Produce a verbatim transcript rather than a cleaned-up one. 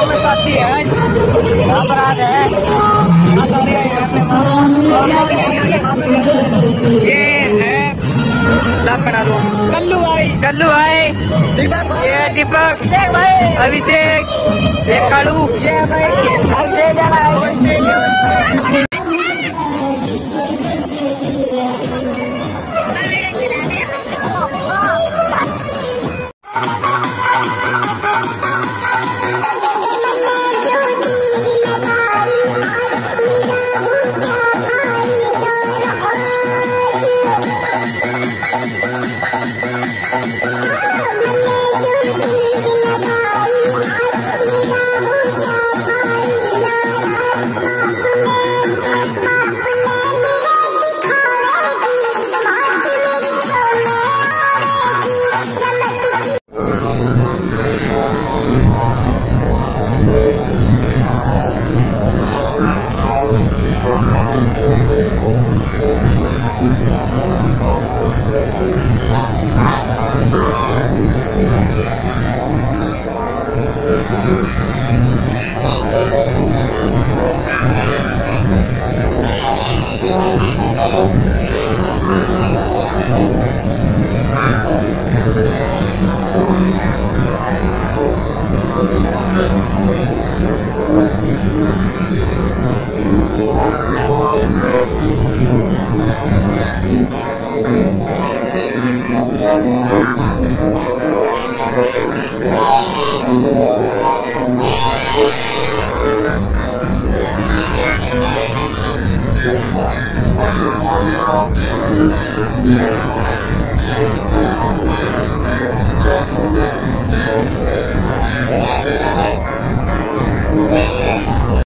गाँव में शादी है, यहाँ पर आ गए। ये है बना दो कल्लू भाई, कल्लू भाई, दीपक, ये दीपक भाई, अभिषेक, ये कालू, ये भाई Yeah.